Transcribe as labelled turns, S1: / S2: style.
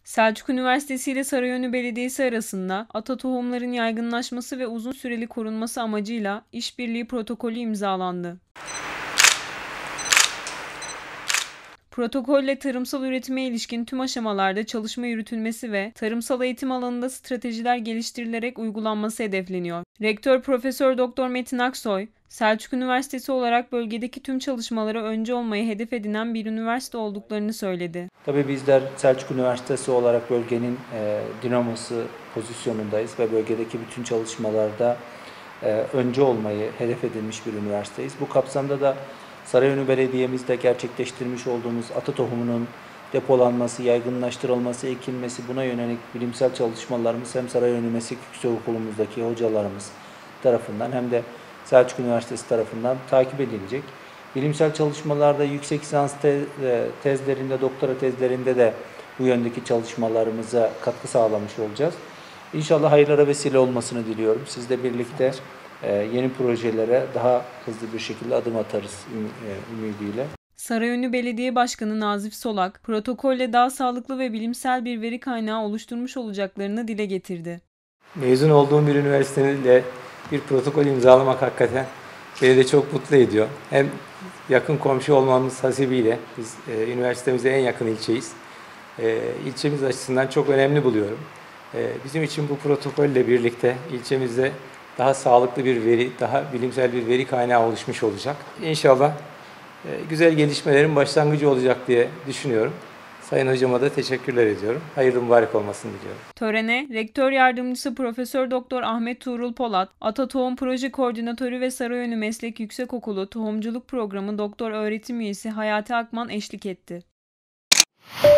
S1: Selçuk Üniversitesi ile Sarıyer'in Belediyesi arasında ata tohumların yaygınlaşması ve uzun süreli korunması amacıyla işbirliği protokolü imzalandı. Protokolle tarımsal üretime ilişkin tüm aşamalarda çalışma yürütülmesi ve tarımsal eğitim alanında stratejiler geliştirilerek uygulanması hedefleniyor. Rektör Profesör Doktor Metin Aksoy, Selçuk Üniversitesi olarak bölgedeki tüm çalışmalara öncü olmayı hedef edinen bir üniversite olduklarını söyledi.
S2: Tabii bizler Selçuk Üniversitesi olarak bölgenin dinamosu pozisyonundayız ve bölgedeki bütün çalışmalarda öncü olmayı hedef edilmiş bir üniversiteyiz. Bu kapsamda da Sarıyer'in Belediye'mizde gerçekleştirmiş olduğumuz ata tohumunun depolanması, yaygınlaştırılması, ekilmesi, buna yönelik bilimsel çalışmalarımız hem Sarıyer Meslek Yüksekokulu'muzdaki hocalarımız tarafından hem de Selçuk Üniversitesi tarafından takip edilecek. Bilimsel çalışmalarda yüksek lisans tezlerinde, doktora tezlerinde de bu yöndeki çalışmalarımıza katkı sağlamış olacağız. İnşallah hayırlara vesile olmasını diliyorum. Sizle birlikte yeni projelere daha hızlı bir şekilde adım atarız ümidiyle.
S1: Sarıyer'in Belediye Başkanı Nazif Solak, protokolle daha sağlıklı ve bilimsel bir veri kaynağı oluşturmuş olacaklarını dile getirdi.
S3: Mezun olduğum bir üniversiteyle bir protokol imzalamak hakikaten beni de çok mutlu ediyor. Hem yakın komşu olmamız hasebiyle biz üniversitemize en yakın ilçeyiz. İlçemiz açısından çok önemli buluyorum. Bizim için bu protokolle birlikte ilçemizde daha sağlıklı bir veri, daha bilimsel bir veri kaynağı oluşmuş olacak. İnşallah güzel gelişmelerin başlangıcı olacak diye düşünüyorum. Sayın Hocama da teşekkürler ediyorum. Hayırlı mübarek olmasını diliyorum.
S1: Törene Rektör Yardımcısı Profesör Doktor Ahmet Tuğrul Polat, Ata Tohum Proje Koordinatörü ve Sarıyer'in Meslek Yüksekokulu Tohumculuk Programı Doktor Öğretim Üyesi Hayati Akman eşlik etti.